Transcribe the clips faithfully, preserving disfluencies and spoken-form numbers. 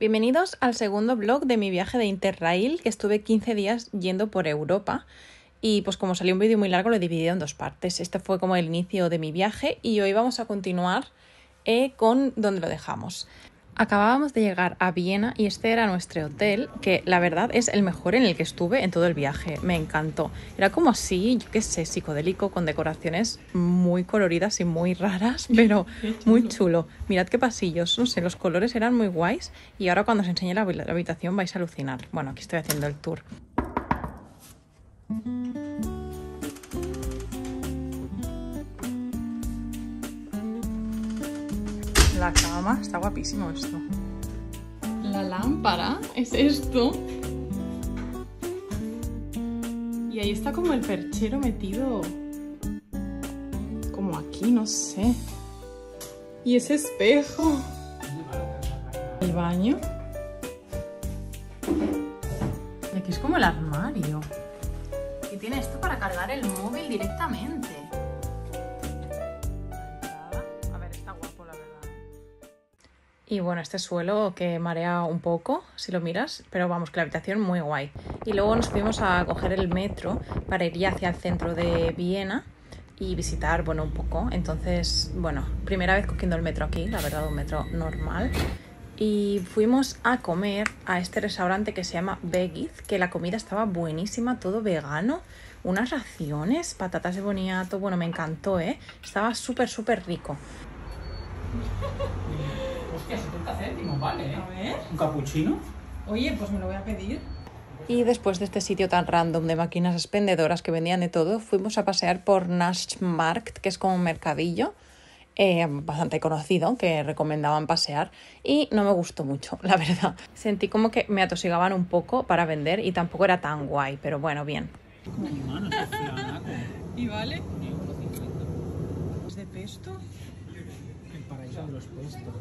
Bienvenidos al segundo vlog de mi viaje de Interrail, que estuve quince días yendo por Europa. Y pues como salió un vídeo muy largo lo he dividido en dos partes. Este fue como el inicio de mi viaje y hoy vamos a continuar eh, con donde lo dejamos. Acabábamos de llegar a Viena y este era nuestro hotel, que la verdad es el mejor en el que estuve en todo el viaje. Me encantó. Era como así, yo qué sé, psicodélico, con decoraciones muy coloridas y muy raras, pero muy chulo. Mirad qué pasillos, no sé, los colores eran muy guays y ahora cuando os enseñe la, la habitación vais a alucinar. Bueno, aquí estoy haciendo el tour. La cama, está guapísimo esto. La lámpara es esto. Y ahí está como el perchero metido como aquí, no sé. Y ese espejo. El baño. Y aquí es como el armario. Y tiene esto para cargar el móvil directamente. Y bueno, este suelo que marea un poco, si lo miras, pero vamos, que la habitación muy guay. Y luego nos fuimos a coger el metro para ir ya hacia el centro de Viena y visitar, bueno, un poco. Entonces, bueno, primera vez cogiendo el metro aquí, la verdad, un metro normal. Y fuimos a comer a este restaurante que se llama Veggies, que la comida estaba buenísima, todo vegano. Unas raciones, patatas de boniato, bueno, me encantó, ¿eh? Estaba súper, súper rico. Hostia, setenta céntimos, vale, ¿eh? A ver. ¿Un capuchino? Oye, pues me lo voy a pedir. Y después de este sitio tan random de máquinas expendedoras que vendían de todo, fuimos a pasear por Naschmarkt, que es como un mercadillo eh, bastante conocido, que recomendaban pasear. Y no me gustó mucho, la verdad. Sentí como que me atosigaban un poco para vender y tampoco era tan guay, pero bueno, bien. Como mi mano, es flanaco. ¿Y vale? ¿Es de pesto? El paraíso de los pestos.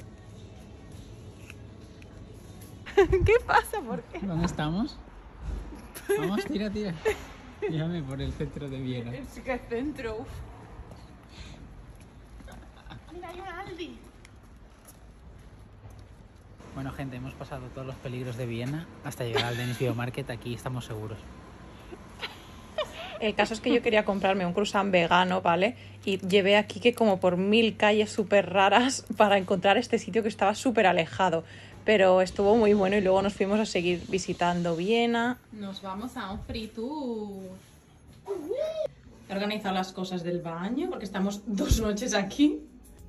¿Qué pasa? ¿Por qué? ¿Dónde estamos? Vamos, tira, tira. Llévame por el centro de Viena. Es que centro. Uf. Mira, hay un Aldi. Bueno, gente, hemos pasado todos los peligros de Viena hasta llegar al Denis Biomarket. Aquí estamos seguros. El caso es que yo quería comprarme un croissant vegano, ¿vale? Y llevé aquí que como por mil calles súper raras para encontrar este sitio que estaba súper alejado. Pero estuvo muy bueno y luego nos fuimos a seguir visitando Viena. Nos vamos a un free tour. He organizado las cosas del baño porque estamos dos noches aquí.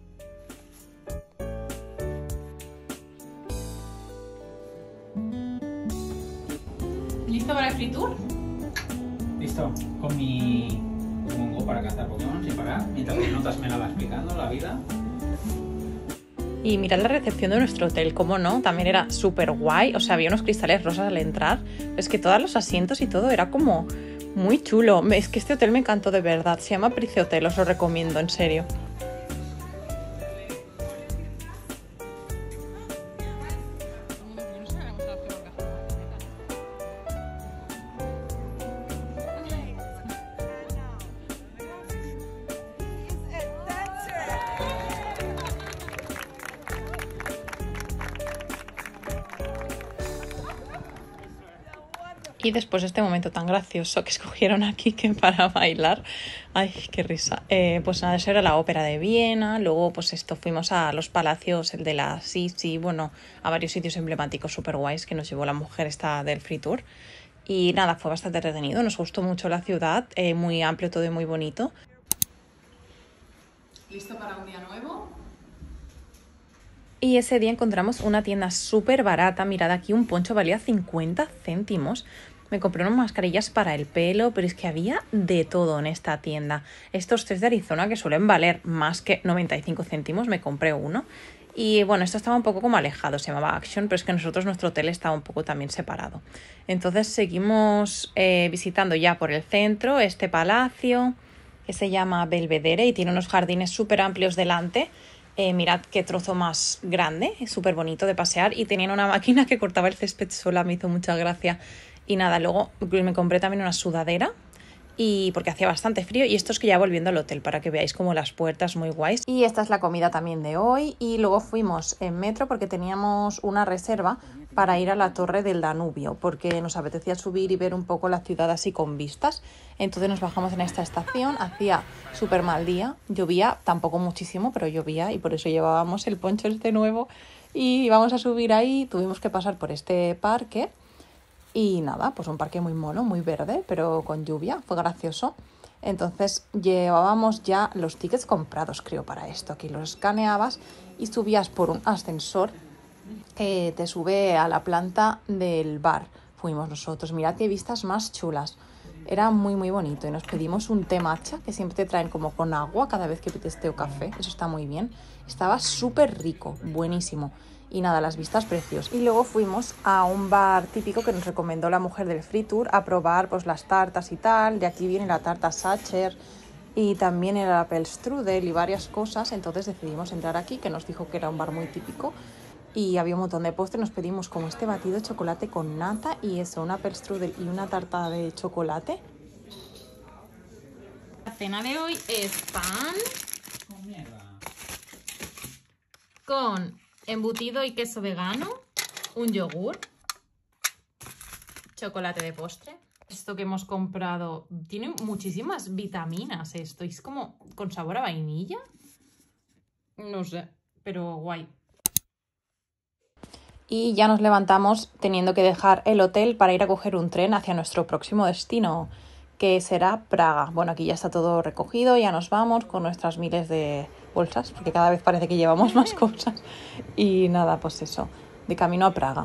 ¿Listo para el free tour? Listo, con mi Mongo para cazar Pokémon sin parar, mientras las notas me la va explicando la vida. Y mirad la recepción de nuestro hotel, cómo no, también era súper guay, o sea, había unos cristales rosas al entrar, es que todos los asientos y todo era como muy chulo. Es que este hotel me encantó de verdad, se llama Price Hotel, os lo recomiendo, en serio. Y después de este momento tan gracioso que escogieron aquí que para bailar, ay, qué risa, eh, pues nada, eso era la ópera de Viena, luego pues esto, fuimos a los palacios, el de la Sisi, bueno, a varios sitios emblemáticos súper guays que nos llevó la mujer esta del Free Tour. Y nada, fue bastante entretenido, nos gustó mucho la ciudad, eh, muy amplio todo y muy bonito. ¿Listo para un día nuevo? Y ese día encontramos una tienda súper barata. Mirad, aquí un poncho valía cincuenta céntimos. Me compré unas mascarillas para el pelo, pero es que había de todo en esta tienda. Estos test de Arizona que suelen valer más que noventa y cinco céntimos, me compré uno. Y bueno, esto estaba un poco como alejado, se llamaba Action, pero es que nosotros, nuestro hotel estaba un poco también separado. Entonces seguimos eh, visitando ya por el centro este palacio, que se llama Belvedere y tiene unos jardines súper amplios delante. Eh, mirad qué trozo más grande, es súper bonito de pasear y tenían una máquina que cortaba el césped sola, me hizo mucha gracia. Y nada, luego me compré también una sudadera y porque hacía bastante frío, y esto es que ya volviendo al hotel para que veáis como las puertas muy guays. Y esta es la comida también de hoy, y luego fuimos en metro porque teníamos una reserva para ir a la Torre del Danubio porque nos apetecía subir y ver un poco la ciudad así con vistas. Entonces nos bajamos en esta estación, hacía súper mal día, llovía tampoco muchísimo, pero llovía y por eso llevábamos el poncho este nuevo y íbamos a subir ahí. Tuvimos que pasar por este parque. Y nada, pues un parque muy mono, muy verde, pero con lluvia, fue gracioso. Entonces llevábamos ya los tickets comprados, creo, para esto. Aquí los escaneabas y subías por un ascensor que te sube a la planta del bar. Fuimos nosotros, mirad qué vistas más chulas. Era muy muy bonito y nos pedimos un té matcha que siempre te traen como con agua cada vez que pides té o café. Eso está muy bien. Estaba súper rico, buenísimo. Y nada, las vistas preciosas. Y luego fuimos a un bar típico que nos recomendó la mujer del Free Tour a probar pues las tartas y tal. De aquí viene la tarta Sacher y también el Apfelstrudel y varias cosas. Entonces decidimos entrar aquí, que nos dijo que era un bar muy típico. Y había un montón de postres. Nos pedimos como este batido de chocolate con nata y eso, un Apfelstrudel y una tarta de chocolate. La cena de hoy es pan Con mierda. con embutido y queso vegano, un yogur, chocolate de postre. Esto que hemos comprado tiene muchísimas vitaminas esto. Es como con sabor a vainilla. No sé, pero guay. Y ya nos levantamos teniendo que dejar el hotel para ir a coger un tren hacia nuestro próximo destino, que será Praga. Bueno, aquí ya está todo recogido, ya nos vamos con nuestras miles de bolsas, porque cada vez parece que llevamos más cosas. Y nada, pues eso, de camino a Praga.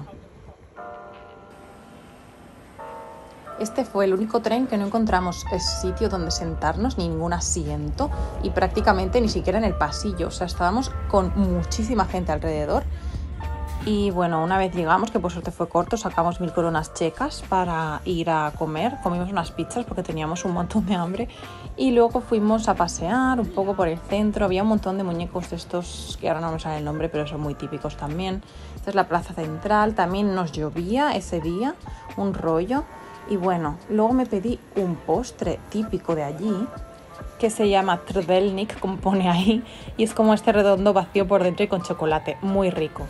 Este fue el único tren que no encontramos sitio donde sentarnos, ni ningún asiento, y prácticamente ni siquiera en el pasillo. O sea, estábamos con muchísima gente alrededor. Y bueno, una vez llegamos, que por suerte fue corto, sacamos mil coronas checas para ir a comer. Comimos unas pizzas porque teníamos un montón de hambre. Y luego fuimos a pasear un poco por el centro. Había un montón de muñecos de estos, que ahora no me sale el nombre, pero son muy típicos también. Esta es la plaza central. También nos llovía ese día, un rollo. Y bueno, luego me pedí un postre típico de allí, que se llama Trdelnik, como pone ahí. Y es como este redondo vacío por dentro y con chocolate, muy rico.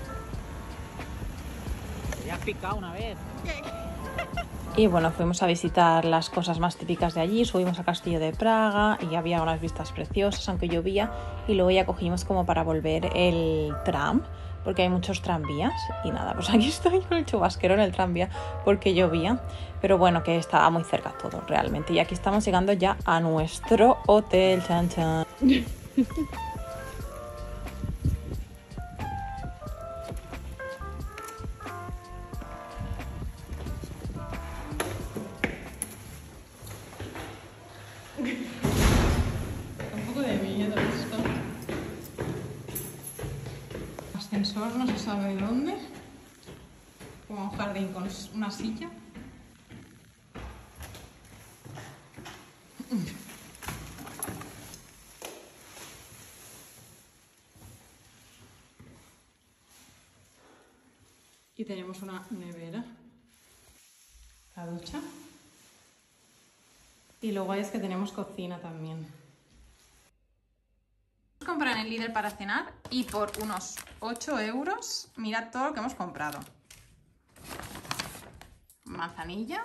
Picado una vez. Y bueno, fuimos a visitar las cosas más típicas de allí, subimos al Castillo de Praga y había unas vistas preciosas, aunque llovía, y luego ya cogimos como para volver el tram, porque hay muchos tranvías, y nada, pues aquí estoy con el chubasquero en el tranvía porque llovía, pero bueno, que estaba muy cerca todo realmente, y aquí estamos llegando ya a nuestro hotel, chan chan. Un poco de miedo esto. Ascensor no se sabe dónde. Como un jardín con una silla. Y tenemos una nevera. La ducha. Y luego es que tenemos cocina también. Comprar en el Lidl para cenar y por unos ocho euros, mirad todo lo que hemos comprado. Manzanilla.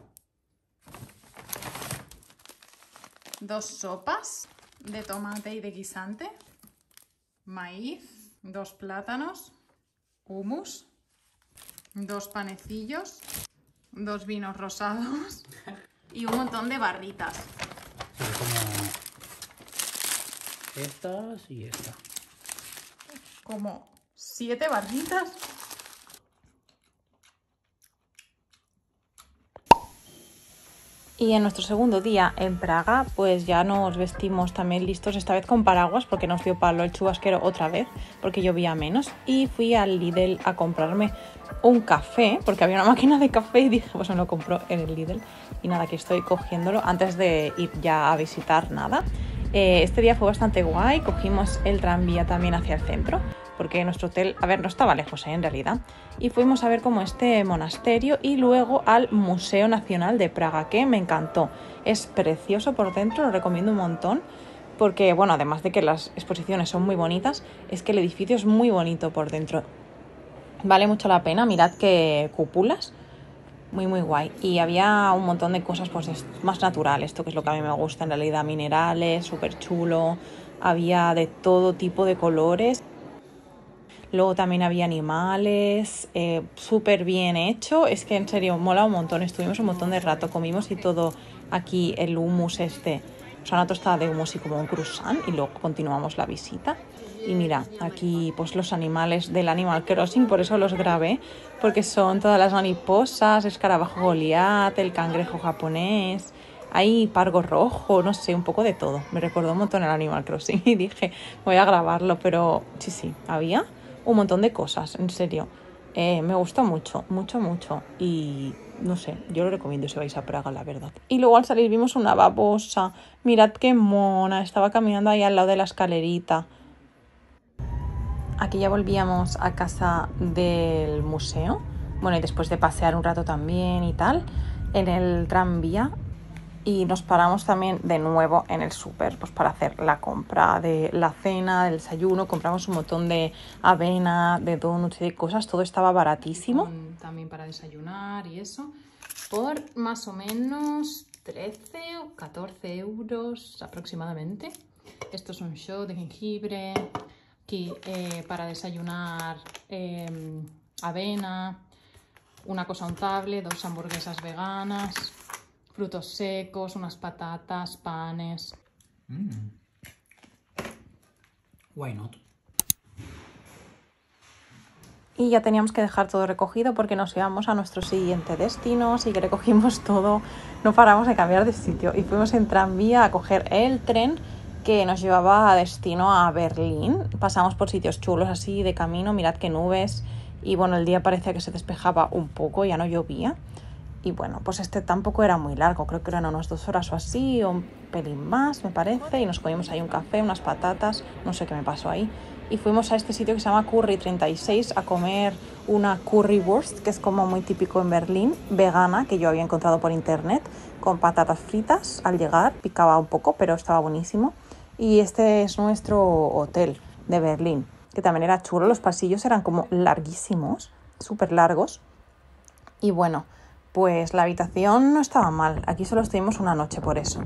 Dos sopas de tomate y de guisante. Maíz. Dos plátanos. Hummus. Dos panecillos. Dos vinos rosados. Y un montón de barritas. Sí, como estas y esta. Como siete barritas. Y en nuestro segundo día en Praga, pues ya nos vestimos también listos, esta vez con paraguas, porque nos dio palo el chubasquero otra vez, porque llovía menos. Y fui al Lidl a comprarme un café, porque había una máquina de café y dije, pues me lo compro en el Lidl. Y nada, aquí estoy cogiéndolo antes de ir ya a visitar nada. Eh, este día fue bastante guay, cogimos el tranvía también hacia el centro, porque nuestro hotel, a ver, no estaba lejos, ¿eh? En realidad. Y fuimos a ver como este monasterio y luego al Museo Nacional de Praga, que me encantó. Es precioso por dentro, lo recomiendo un montón, porque, bueno, además de que las exposiciones son muy bonitas, es que el edificio es muy bonito por dentro. Vale mucho la pena, mirad qué cúpulas, muy muy guay. Y había un montón de cosas pues más naturales, esto que es lo que a mí me gusta en realidad, minerales, súper chulo, había de todo tipo de colores. Luego también había animales, eh, súper bien hecho, es que en serio mola un montón, estuvimos un montón de rato, comimos y todo aquí el hummus este, o sea, una tostada de hummus y como un croissant y luego continuamos la visita. Y mira, aquí pues los animales del Animal Crossing, por eso los grabé, porque son todas las mariposas, escarabajo Goliat, el cangrejo japonés, hay pargo rojo, no sé, un poco de todo. Me recordó un montón el Animal Crossing y dije, voy a grabarlo, pero sí, sí, había un montón de cosas, en serio. Eh, me gustó mucho, mucho, mucho. Y no sé, yo lo recomiendo si vais a Praga, la verdad. Y luego al salir vimos una babosa. Mirad qué mona, estaba caminando ahí al lado de la escalerita. Aquí ya volvíamos a casa del museo. Bueno, y después de pasear un rato también y tal, en el tranvía. Y nos paramos también de nuevo en el súper pues para hacer la compra de la cena, del desayuno. Compramos un montón de avena, de donuts y de cosas. Todo estaba baratísimo. También para desayunar y eso. Por más o menos trece o catorce euros aproximadamente. Esto es un shot de jengibre. Aquí eh, para desayunar eh, avena, una cosa untable, dos hamburguesas veganas, frutos secos, unas patatas, panes. Mm. Why not? Y ya teníamos que dejar todo recogido porque nos íbamos a nuestro siguiente destino, así que recogimos todo, no paramos de cambiar de sitio y fuimos en tranvía a coger el tren que nos llevaba a destino a Berlín. Pasamos por sitios chulos así de camino, mirad qué nubes, y bueno, el día parecía que se despejaba un poco, ya no llovía. Y bueno, pues este tampoco era muy largo, creo que eran unas dos horas o así, o un pelín más me parece, y nos comimos ahí un café, unas patatas, no sé qué me pasó ahí. Y fuimos a este sitio que se llama Curry treinta y seis a comer una currywurst, que es como muy típico en Berlín, vegana, que yo había encontrado por internet, con patatas fritas. Al llegar picaba un poco, pero estaba buenísimo. Y este es nuestro hotel de Berlín, que también era chulo, los pasillos eran como larguísimos, súper largos. Y bueno, pues la habitación no estaba mal, aquí solo estuvimos una noche por eso.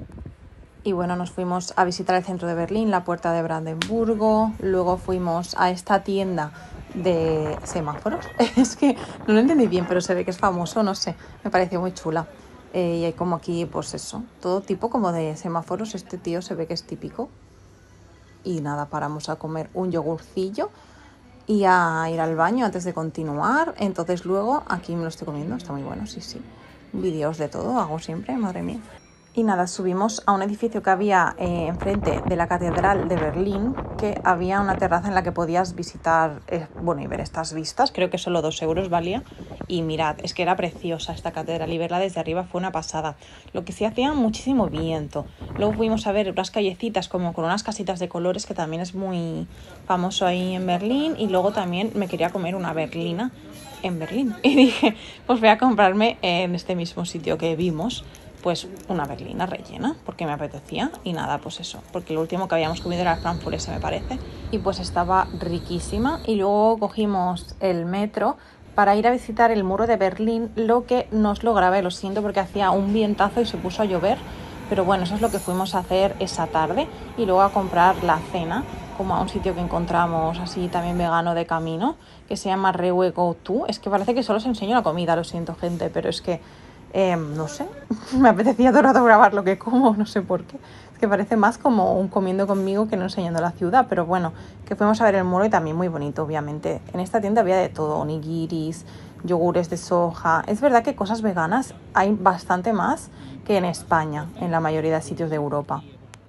Y bueno, nos fuimos a visitar el centro de Berlín, la Puerta de Brandenburgo, luego fuimos a esta tienda de semáforos. Es que no lo entendí bien, pero se ve que es famoso, no sé, me pareció muy chula. Eh, y hay como aquí, pues eso, todo tipo como de semáforos, este tío se ve que es típico. Y nada, paramos a comer un yogurcillo y a ir al baño antes de continuar. Entonces luego, aquí me lo estoy comiendo, está muy bueno, sí, sí. Vídeos de todo hago siempre, madre mía. Y nada, subimos a un edificio que había eh, enfrente de la Catedral de Berlín, que había una terraza en la que podías visitar, eh, bueno, y ver estas vistas. Creo que solo dos euros valía. Y mirad, es que era preciosa esta catedral y verla desde arriba fue una pasada. Lo que sí hacía muchísimo viento. Luego fuimos a ver unas callecitas como con unas casitas de colores, que también es muy famoso ahí en Berlín. Y luego también me quería comer una berlina en Berlín. Y dije, pues voy a comprarme en este mismo sitio que vimos, pues una berlina rellena, porque me apetecía. Y nada, pues eso, porque lo último que habíamos comido era el frankfurese, me parece, y pues estaba riquísima. Y luego cogimos el metro para ir a visitar el muro de Berlín, lo que no os lo grabé, lo siento, porque hacía un vientazo y se puso a llover, pero bueno, eso es lo que fuimos a hacer esa tarde. Y luego a comprar la cena, como a un sitio que encontramos así también vegano de camino, que se llama Rewe Go To. Es que parece que solo os enseño la comida, lo siento, gente, pero es que Eh, no sé, me apetecía todo el rato grabar lo que como, no sé por qué. Es que parece más como un comiendo conmigo que no enseñando la ciudad, pero bueno, que fuimos a ver el muro y también muy bonito, obviamente. En esta tienda había de todo, onigiris, yogures de soja. Es verdad que cosas veganas hay bastante más que en España, en la mayoría de sitios de Europa.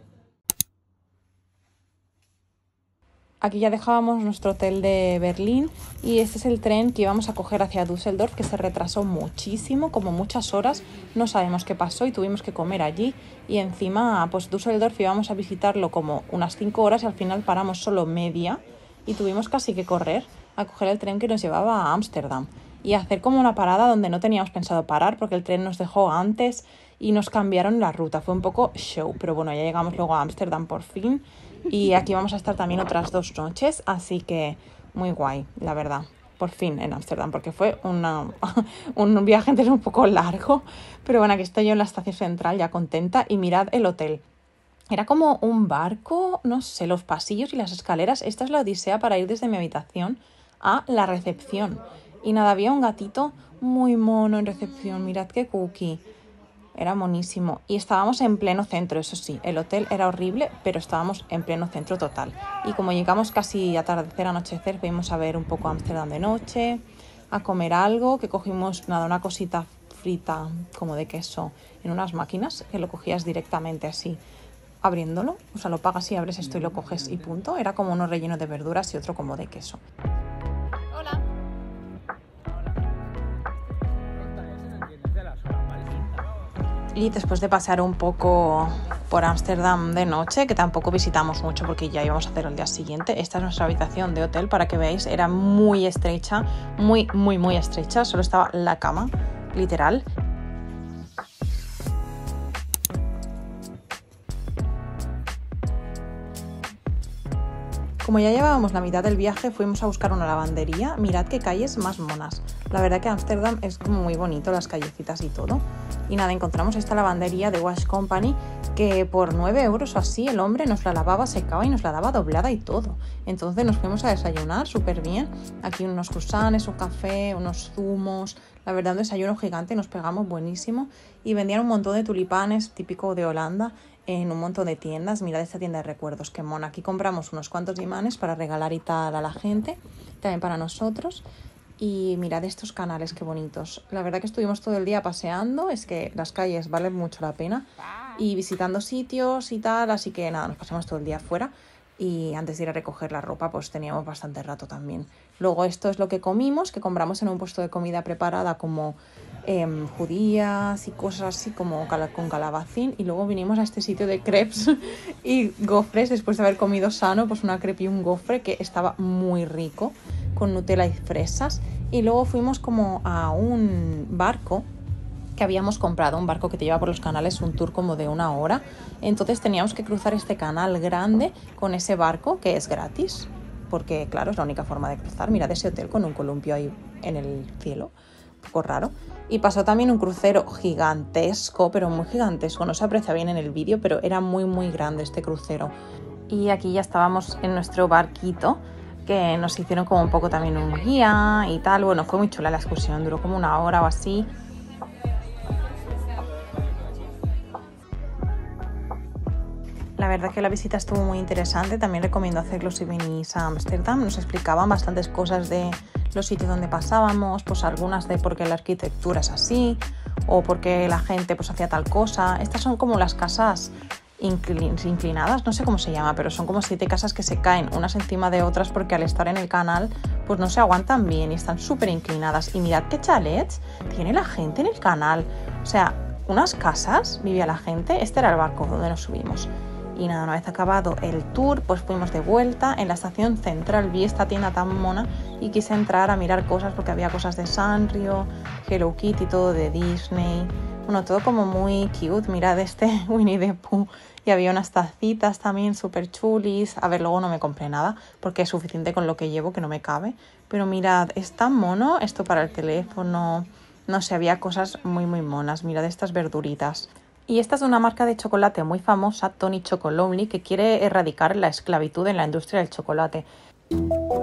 Aquí ya dejábamos nuestro hotel de Berlín y este es el tren que íbamos a coger hacia Düsseldorf, que se retrasó muchísimo, como muchas horas, no sabemos qué pasó y tuvimos que comer allí. Y encima, pues Düsseldorf íbamos a visitarlo como unas cinco horas y al final paramos solo media y tuvimos casi que correr a coger el tren que nos llevaba a Ámsterdam y hacer como una parada donde no teníamos pensado parar porque el tren nos dejó antes y nos cambiaron la ruta. Fue un poco show, pero bueno, ya llegamos luego a Ámsterdam por fin y aquí vamos a estar también otras dos noches, así que muy guay, la verdad. Por fin en Ámsterdam, porque fue una, un viaje entero un poco largo, pero bueno, aquí estoy yo en la estación central ya contenta y mirad el hotel. Era como un barco, no sé, los pasillos y las escaleras. Esta es la odisea para ir desde mi habitación a la recepción. Y nada, había un gatito muy mono en recepción, mirad qué cookie. Era monísimo. Y estábamos en pleno centro, eso sí. El hotel era horrible, pero estábamos en pleno centro total. Y como llegamos casi a atardecer, anochecer, fuimos a ver un poco Ámsterdam de noche, a comer algo, que cogimos nada, una cosita frita como de queso en unas máquinas, que lo cogías directamente así, abriéndolo. O sea, lo pagas y abres esto y lo coges y punto. Era como uno relleno de verduras y otro como de queso. Hola. Y después de pasar un poco por Ámsterdam de noche, que tampoco visitamos mucho porque ya íbamos a hacer el día siguiente, esta es nuestra habitación de hotel, para que veáis, era muy estrecha, muy, muy, muy estrecha, solo estaba la cama, literal. Como ya llevábamos la mitad del viaje, fuimos a buscar una lavandería. Mirad qué calles más monas. La verdad que Ámsterdam es como muy bonito, las callecitas y todo. Y nada, encontramos esta lavandería de Wash Company que por nueve euros o así el hombre nos la lavaba, secaba y nos la daba doblada y todo. Entonces nos fuimos a desayunar súper bien. Aquí unos croissants, un café, unos zumos. La verdad, un desayuno gigante, nos pegamos buenísimo. Y vendían un montón de tulipanes, típico de Holanda, en un montón de tiendas. Mirad esta tienda de recuerdos, qué mona. Aquí compramos unos cuantos imanes para regalar y tal a la gente, también para nosotros. Y mirad estos canales, qué bonitos. La verdad que estuvimos todo el día paseando, es que las calles valen mucho la pena, y visitando sitios y tal, así que nada, nos pasamos todo el día afuera. Y antes de ir a recoger la ropa, pues teníamos bastante rato también. Luego esto es lo que comimos, que compramos en un puesto de comida preparada como eh, judías y cosas así como cal- con calabacín. Y luego vinimos a este sitio de crepes y gofres, después de haber comido sano, pues una crepe y un gofre que estaba muy rico, con Nutella y fresas. Y luego fuimos como a un barco que habíamos comprado, un barco que te lleva por los canales, un tour como de una hora. Entonces teníamos que cruzar este canal grande con ese barco, que es gratis, porque claro, es la única forma de cruzar. Mirad ese hotel con un columpio ahí en el cielo, un poco raro. Y pasó también un crucero gigantesco, pero muy gigantesco, no se aprecia bien en el vídeo, pero era muy muy grande este crucero. Y aquí ya estábamos en nuestro barquito, que nos hicieron como un poco también un guía y tal. Bueno, fue muy chula la excursión, duró como una hora o así. La verdad que la visita estuvo muy interesante, también recomiendo hacerlo si venís a Ámsterdam. Nos explicaban bastantes cosas de los sitios donde pasábamos, pues algunas de por qué la arquitectura es así, o por qué la gente pues hacía tal cosa. Estas son como las casas inclinadas, no sé cómo se llama, pero son como siete casas que se caen unas encima de otras porque al estar en el canal pues no se aguantan bien y están súper inclinadas. Y mirad qué chalets tiene la gente en el canal, o sea, unas casas vivía la gente. Este era el barco donde nos subimos. Y nada, una vez acabado el tour, pues fuimos de vuelta. En la estación central vi esta tienda tan mona y quise entrar a mirar cosas porque había cosas de Sanrio, Hello Kitty, todo de Disney. Bueno, todo como muy cute. Mirad este Winnie the Pooh. Y había unas tacitas también súper chulis. A ver, luego no me compré nada porque es suficiente con lo que llevo, que no me cabe. Pero mirad, es tan mono esto para el teléfono. No sé, había cosas muy muy monas. Mirad estas verduritas. Y esta es una marca de chocolate muy famosa, Tony Chocolonely, que quiere erradicar la esclavitud en la industria del chocolate.